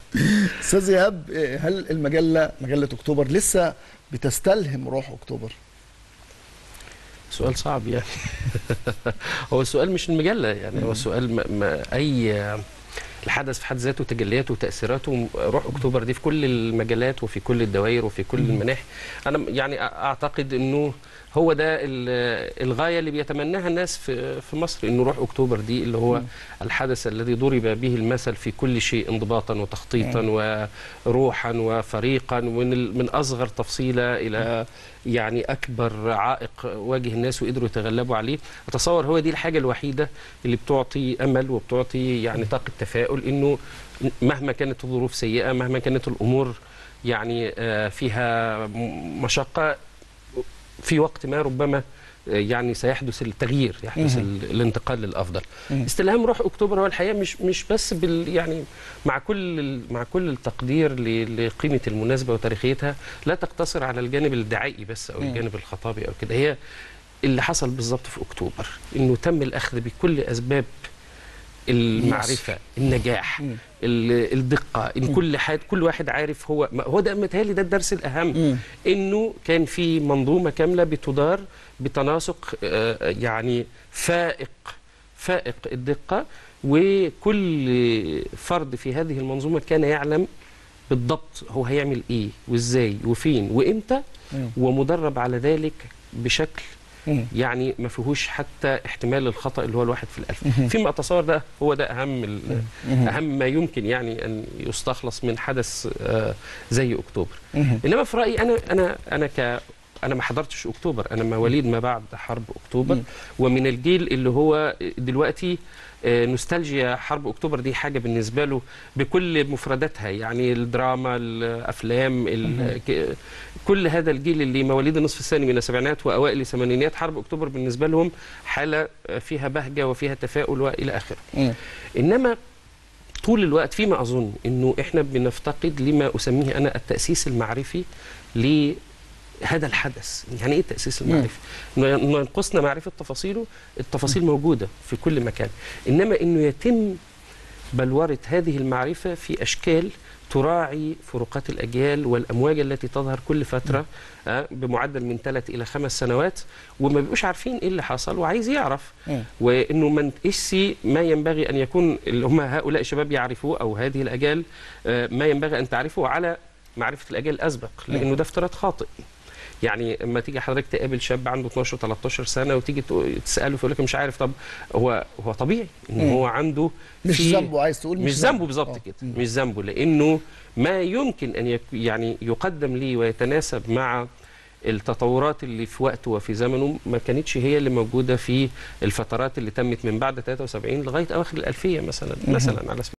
استاذ ايهاب، هل مجله اكتوبر لسه بتستلهم روح اكتوبر؟ سؤال صعب يعني. هو السؤال مش المجله يعني، هو السؤال اي الحدث في حد ذاته، تجلياته وتاثيراته. روح اكتوبر دي في كل المجالات وفي كل الدوائر وفي كل المناحي. انا يعني اعتقد انه هو ده الغايه اللي بيتمناها الناس في مصر، انه روح اكتوبر دي اللي هو الحدث الذي ضرب به المثل في كل شيء، انضباطا وتخطيطا وروحا وفريقا، من اصغر تفصيله الى يعني اكبر عائق واجه الناس وقدروا يتغلبوا عليه. اتصور هو دي الحاجه الوحيده اللي بتعطي امل وبتعطي يعني طاقه تفاؤل، انه مهما كانت الظروف سيئه، مهما كانت الامور يعني فيها مشقه، في وقت ما ربما يعني سيحدث التغيير، يحدث الانتقال للافضل. استلهام روح اكتوبر هو الحقيقه مش بس يعني مع كل التقدير لقيمه المناسبه وتاريخيتها، لا تقتصر على الجانب الدعائي بس او الجانب الخطابي او كده. هي اللي حصل بالظبط في اكتوبر، انه تم الاخذ بكل اسباب المعرفه، النجاح، الدقه، ان كل واحد عارف هو ده. متهيألي ده الدرس الاهم، انه كان في منظومه كامله بتدار بتناسق يعني فائق الدقه، وكل فرد في هذه المنظومه كان يعلم بالضبط هو هيعمل ايه وازاي وفين وامتى، ومدرب على ذلك بشكل يعني ما فيهوش حتى احتمال الخطأ اللي هو الواحد في الألف. فيما أتصور ده هو ده أهم ما يمكن يعني أن يستخلص من حدث زي أكتوبر. إنما في رأيي أنا ما حضرتش أكتوبر، أنا مواليد ما بعد حرب أكتوبر، ومن الجيل اللي هو دلوقتي نوستالجيا حرب أكتوبر دي حاجة بالنسبة له بكل مفرداتها، يعني الدراما، الأفلام، كل هذا الجيل اللي مواليد النصف الثاني من السبعينات وأوائل الثمانينات، حرب أكتوبر بالنسبة لهم حالة فيها بهجة وفيها تفاؤل وإلى آخره. إنما طول الوقت فيما أظن إنه إحنا بنفتقد لما أسميه أنا التأسيس المعرفي هذا الحدث. يعني ايه التأسيس المعرفي؟ انه ينقصنا معرفة تفاصيله، التفاصيل موجودة في كل مكان، انما انه يتم بلورة هذه المعرفة في اشكال تراعي فروقات الاجيال والامواج التي تظهر كل فترة بمعدل من 3 إلى 5 سنوات، وما بيبقوش عارفين ايه اللي حصل وعايز يعرف، وانه ما نقيسش ما ينبغي ان يكون اللي هم هؤلاء الشباب يعرفوه او هذه الاجيال ما ينبغي ان تعرفه على معرفة الاجيال الاسبق، لانه ده افتراض خاطئ. يعني اما تيجي حضرتك تقابل شاب عنده 12 13 سنه وتيجي تساله فيقول لك مش عارف، طب هو طبيعي ان هو عنده مش ذنبه، عايز تقول مش ذنبه بالظبط كده، مش ذنبه، لانه ما يمكن ان يعني يقدم ليه ويتناسب مع التطورات اللي في وقته وفي زمنه ما كانتش هي اللي موجوده في الفترات اللي تمت من بعد 73 لغايه اواخر الالفيه مثلا على